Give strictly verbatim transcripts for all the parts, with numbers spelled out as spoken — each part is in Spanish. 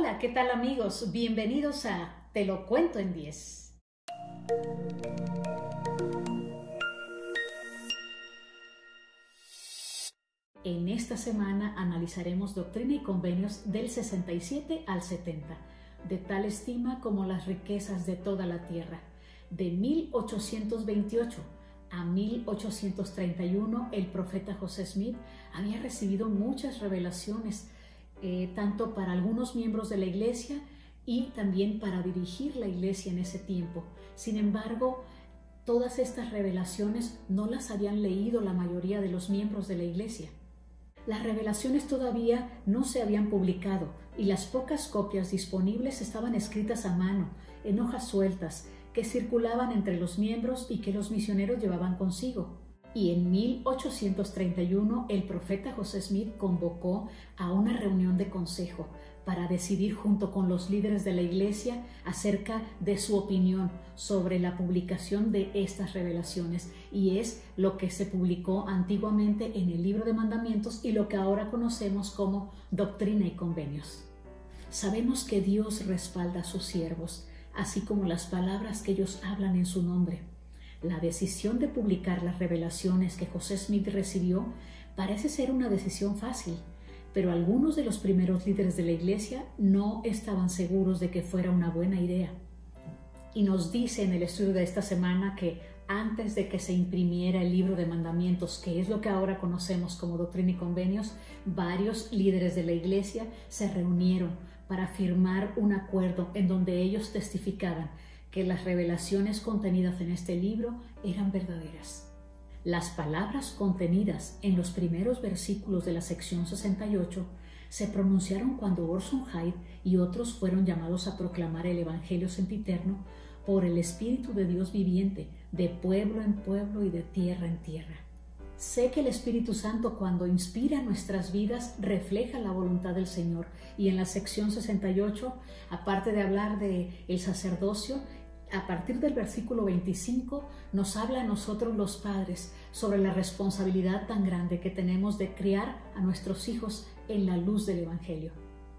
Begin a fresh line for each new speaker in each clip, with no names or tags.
Hola, ¿qué tal amigos? Bienvenidos a Te lo cuento en diez. En esta semana analizaremos Doctrina y Convenios del sesenta y siete al setenta, de tal estima como las riquezas de toda la tierra. De mil ochocientos veintiocho a mil ochocientos treinta y uno, el profeta José Smith había recibido muchas revelaciones, eh, tanto para algunos miembros de la iglesia y también para dirigir la iglesia en ese tiempo. Sin embargo, todas estas revelaciones no las habían leído la mayoría de los miembros de la iglesia. Las revelaciones todavía no se habían publicado y las pocas copias disponibles estaban escritas a mano, en hojas sueltas, que circulaban entre los miembros y que los misioneros llevaban consigo. Y en mil ochocientos treinta y uno el profeta José Smith convocó a una reunión de consejo para decidir junto con los líderes de la iglesia acerca de su opinión sobre la publicación de estas revelaciones, y es lo que se publicó antiguamente en el Libro de Mandamientos y lo que ahora conocemos como Doctrina y Convenios. Sabemos que Dios respalda a sus siervos, así como las palabras que ellos hablan en su nombre. La decisión de publicar las revelaciones que José Smith recibió parece ser una decisión fácil, pero algunos de los primeros líderes de la iglesia no estaban seguros de que fuera una buena idea. Y nos dice en el estudio de esta semana que antes de que se imprimiera el Libro de Mandamientos, que es lo que ahora conocemos como Doctrina y Convenios, varios líderes de la iglesia se reunieron para firmar un acuerdo en donde ellos testificaban que las revelaciones contenidas en este libro eran verdaderas. Las palabras contenidas en los primeros versículos de la sección sesenta y ocho se pronunciaron cuando Orson Hyde y otros fueron llamados a proclamar el Evangelio sempiterno por el Espíritu de Dios viviente, de pueblo en pueblo y de tierra en tierra. Sé que el Espíritu Santo, cuando inspira nuestras vidas, refleja la voluntad del Señor. Y en la sección sesenta y ocho, aparte de hablar de el sacerdocio, a partir del versículo veinticinco, nos habla a nosotros los padres sobre la responsabilidad tan grande que tenemos de criar a nuestros hijos en la luz del Evangelio.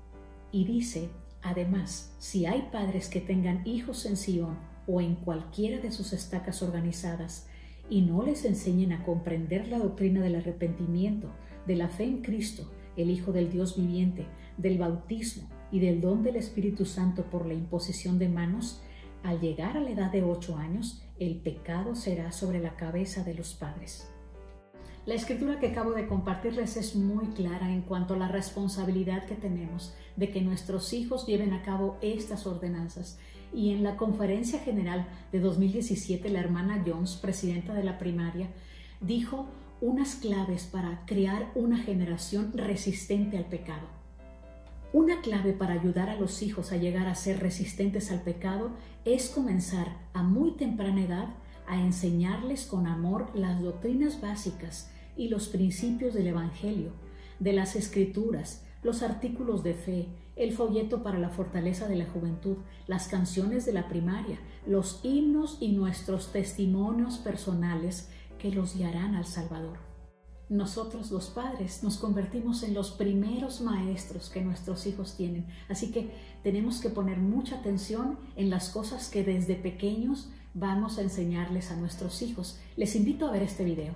Y dice, además, si hay padres que tengan hijos en Sion o en cualquiera de sus estacas organizadas, y no les enseñen a comprender la doctrina del arrepentimiento, de la fe en Cristo, el Hijo del Dios viviente, del bautismo y del don del Espíritu Santo por la imposición de manos, al llegar a la edad de ocho años, el pecado será sobre la cabeza de los padres. La escritura que acabo de compartirles es muy clara en cuanto a la responsabilidad que tenemos de que nuestros hijos lleven a cabo estas ordenanzas. Y en la conferencia general de dos mil diecisiete, la hermana Jones, presidenta de la primaria, dijo unas claves para crear una generación resistente al pecado. Una clave para ayudar a los hijos a llegar a ser resistentes al pecado es comenzar a muy temprana edad a enseñarles con amor las doctrinas básicas y los principios del Evangelio, de las Escrituras, los artículos de fe, el folleto para la fortaleza de la juventud, las canciones de la primaria, los himnos y nuestros testimonios personales que los guiarán al Salvador. Nosotros los padres nos convertimos en los primeros maestros que nuestros hijos tienen, así que tenemos que poner mucha atención en las cosas que desde pequeños vamos a enseñarles a nuestros hijos. Les invito a ver este video.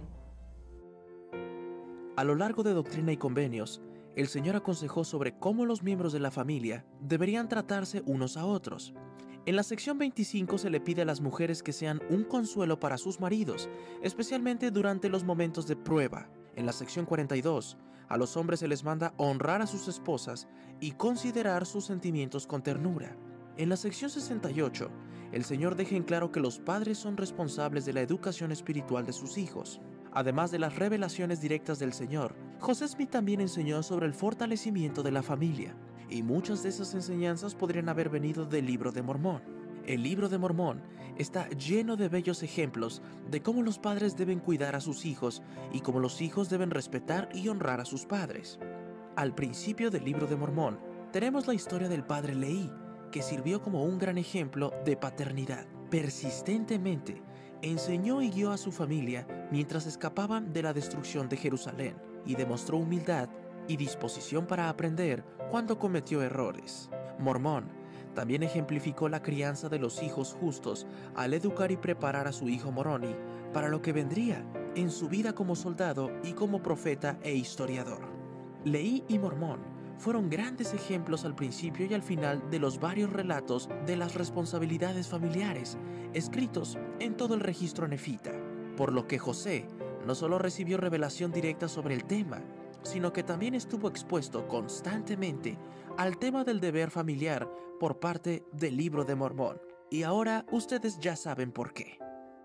A lo largo de Doctrina y Convenios, el Señor aconsejó sobre cómo los miembros de la familia deberían tratarse unos a otros. En la sección veinticinco se le pide a las mujeres que sean un consuelo para sus maridos, especialmente durante los momentos de prueba. En la sección cuarenta y dos, a los hombres se les manda honrar a sus esposas y considerar sus sentimientos con ternura. En la sección sesenta y ocho, el Señor deja en claro que los padres son responsables de la educación espiritual de sus hijos. Además de las revelaciones directas del Señor, José Smith también enseñó sobre el fortalecimiento de la familia, y muchas de esas enseñanzas podrían haber venido del Libro de Mormón. El Libro de Mormón está lleno de bellos ejemplos de cómo los padres deben cuidar a sus hijos y cómo los hijos deben respetar y honrar a sus padres. Al principio del Libro de Mormón tenemos la historia del padre Leí, que sirvió como un gran ejemplo de paternidad. Persistentemente enseñó y guió a su familia mientras escapaban de la destrucción de Jerusalén, y demostró humildad y disposición para aprender cuando cometió errores. Mormón también ejemplificó la crianza de los hijos justos al educar y preparar a su hijo Moroni para lo que vendría en su vida como soldado y como profeta e historiador. Leí y Mormón fueron grandes ejemplos al principio y al final de los varios relatos de las responsabilidades familiares escritos en todo el registro nefita, por lo que José no solo recibió revelación directa sobre el tema, sino que también estuvo expuesto constantemente al tema del deber familiar por parte del Libro de Mormón. Y ahora ustedes ya saben por qué.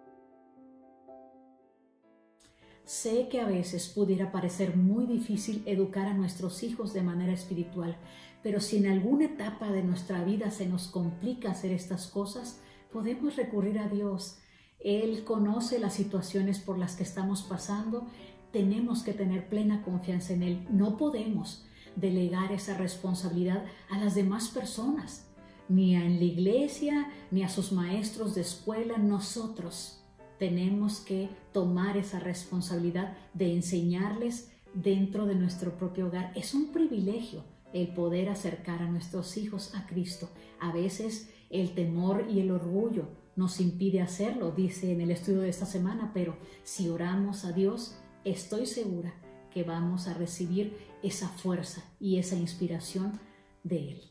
Sé que a veces pudiera parecer muy difícil educar a nuestros hijos de manera espiritual, pero si en alguna etapa de nuestra vida se nos complica hacer estas cosas, podemos recurrir a Dios. Él conoce las situaciones por las que estamos pasando. Tenemos que tener plena confianza en Él. No podemos delegar esa responsabilidad a las demás personas, ni en la iglesia, ni a sus maestros de escuela. Nosotros tenemos que tomar esa responsabilidad de enseñarles dentro de nuestro propio hogar. Es un privilegio el poder acercar a nuestros hijos a Cristo. A veces el temor y el orgullo nos impide hacerlo, dice en el estudio de esta semana, pero si oramos a Dios, estoy segura que vamos a recibir esa fuerza y esa inspiración de Él.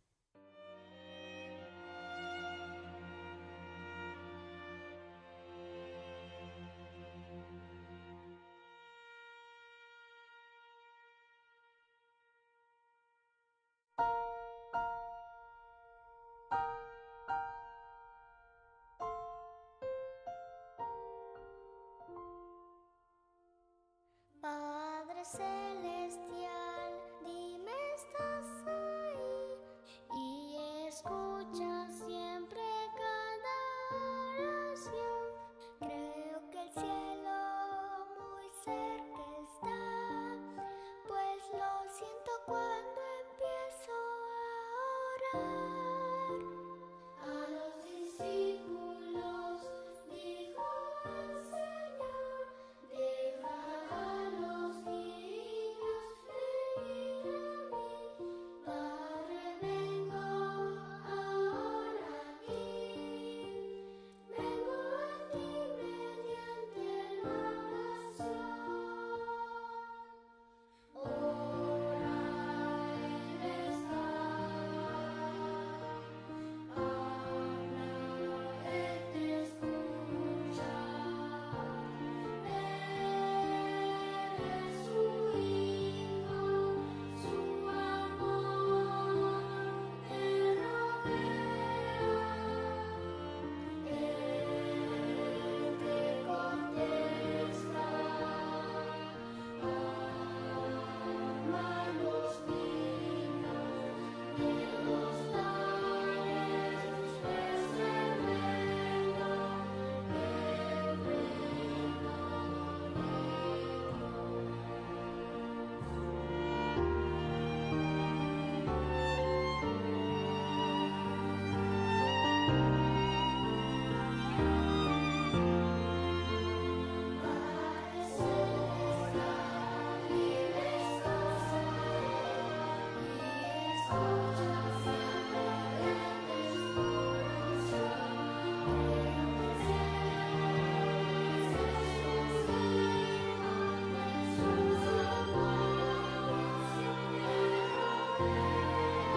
Padre celestial, dime estás ahí y escucha siempre cada oración. Creo que el cielo muy cerca está, pues lo siento cuando empiezo a orar. A los discípulos dijo el Señor, deja a los niños venir a mí. Padre, vengo ahora a ti, vengo a ti mediante la oración. Ora, Él está, habla, Él te escucha. Eres su hijo, su amor te rodea. Él te contesta, ama los niños de los lares, es tremendo el reino Padre celestial, dime estás ahí y escucha siempre mi oración. Creo que el cielo es Jesús, Jesús amor siempre rodea.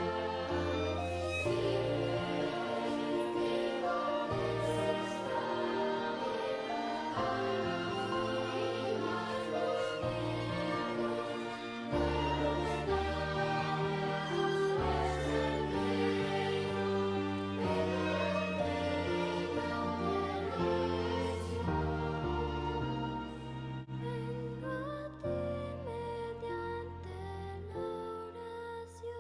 A los discípulos digo que se está, deja a los niños los niños, de los labios nuestro reino, venga a ti mediante la oración.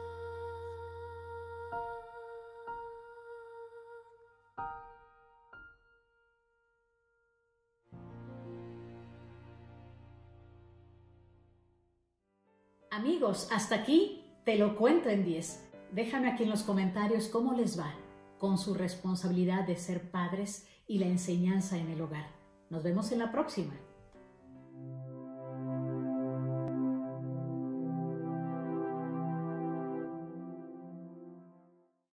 Amigos, hasta aquí te lo cuento en diez. Déjame aquí en los comentarios cómo les va con su responsabilidad de ser padres y la enseñanza en el hogar. Nos vemos en la próxima.